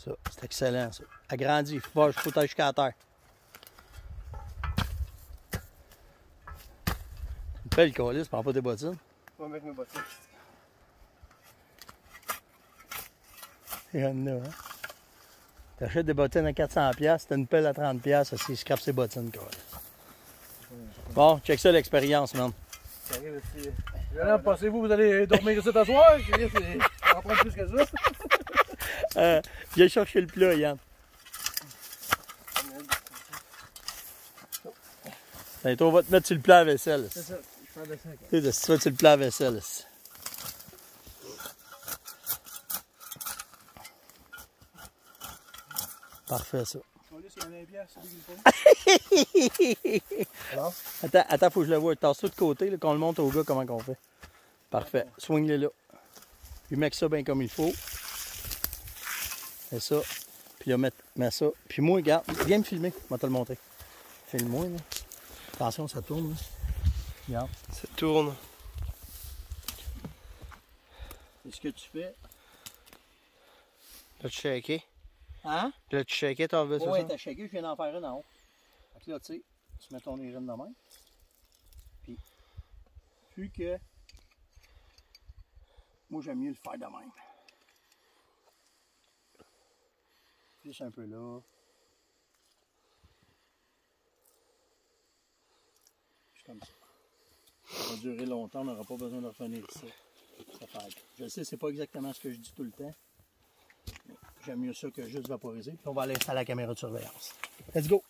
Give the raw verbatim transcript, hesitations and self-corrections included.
Ça, c'est excellent, ça. Agrandi, va, je faut aller jusqu'à la terre. Une pelle, câlisse, prends pas tes bottines. Je vais mettre mes bottines. Il y en a, hein. T'achètes des bottines à quatre cents dollars, t'as une pelle à trente dollars, ça, c'est scrape ses bottines, câlisse. Bon, check ça l'expérience, man. Alors, pensez-vous vous allez dormir ici ce soir? Ça va prendre plus que ça. euh, viens chercher le plat, Yann. Allez, toi, on va te mettre sur le plat à vaisselle. C'est ça, je fais de ça. Tu sais, si tu vas sur le plat à vaisselle. Parfait, ça. Alors? Attends, attends, faut que je le voie. Tasse tout de côté, là, qu'on le montre au gars comment on fait. Parfait. Swing-le là. Puis mets ça bien comme il faut. Fais ça. Puis là, mets, mets ça. Puis moi, regarde, viens me filmer. Je vais te le montrer. Filme-moi, là. Attention, ça tourne, là. Regarde. Ça tourne. C'est ce que tu fais. L'as-tu shaké? Hein? L'as-tu shaké, t'en veux, c'est Oui, ça? t'as shaké, je viens d'en faire une en haut. Fait que là, tu sais, tu mets ton urine de même. Puis, vu que. Moi, j'aime mieux le faire de même. Juste un peu là. Juste comme ça. Ça va durer longtemps, on n'aura pas besoin de revenir ici. Ça fait... Je sais, c'est pas exactement ce que je dis tout le temps. Mais j'aime mieux ça que juste vaporiser. Puis on va aller installer la caméra de surveillance. Let's go!